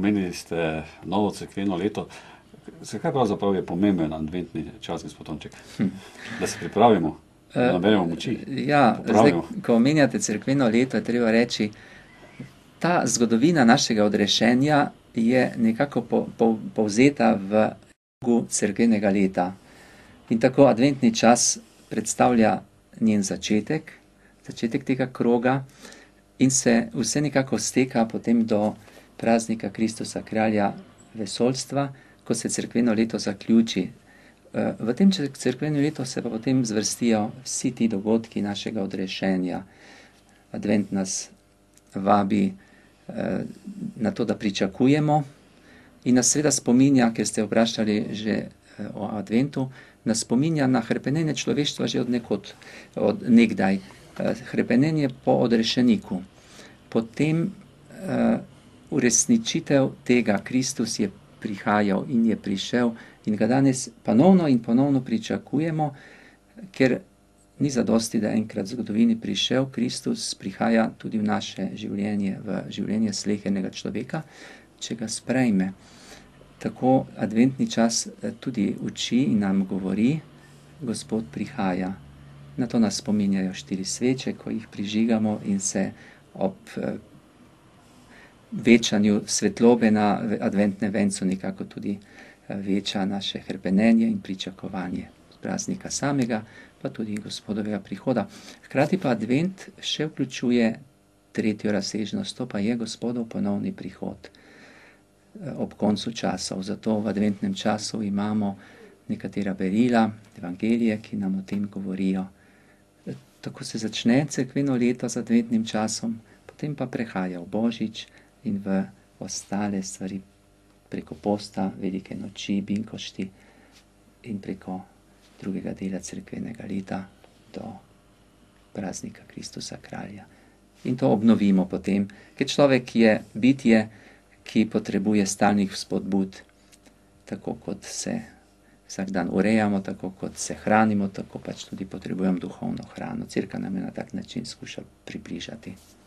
omenili ste novo cerkveno leto. Zakaj pravzaprav je pomemben adventni čas, gospod Tonček? Da se pripravimo, da naberemo moči, zdaj, ko omenjate cerkveno leto, je treba reči, ta zgodovina našega odrešenja je nekako povzeta v krogu cerkvenega leta. In tako adventni čas predstavlja njen začetek tega kroga in se vse nekako steka potem do praznika Kristusa kralja vesoljstva, ko se cerkveno leto zaključi. V tem cerkvenem letu se pa potem zvrstijo vsi ti dogodki našega odrešenja. Advent nas vabi na to, da pričakujemo in nas seveda spominja, ker ste vprašali že o adventu, nas spominja na hrepenenje človeštva že od nekdaj. Hrepenenje po odrešeniku. Potem uresničitev tega, Kristus je prihajal in je prišel in ga danes ponovno in ponovno pričakujemo, ker ni zadosti, da enkrat v zgodovini prišel, Kristus prihaja tudi v naše življenje, v življenje slehernega človeka, če ga sprejme. Tako adventni čas tudi uči in nam govori, Gospod prihaja. Na to nas spominjajo 4 sveče, ko jih prižigamo in se ob večanju svetlobe na adventnem vencu nekako tudi veča naše hrepenenje in pričakovanje praznika samega, pa tudi Gospodovega prihoda. Hkrati pa advent še vključuje 3. razsežnost, to pa je Gospodov ponovni prihod ob koncu časov. Zato v adventnem času imamo nekatera berila, evangelije, ki nam o tem govorijo. Tako se začne cerkveno leto z adventnim časom, potem pa prehaja v Božič in v ostale stvari preko posta, velike noči, binkošti in preko drugega dela cerkvenega leta do praznika Kristusa kralja. In to obnovimo potem, ker človek je bitje, ki potrebuje stalnih vzpodbud, tako kot se vsak dan urejamo, tako kot se hranimo, tako pač tudi potrebujemo duhovno hrano. Cerkev nam je na tak način skuša približati.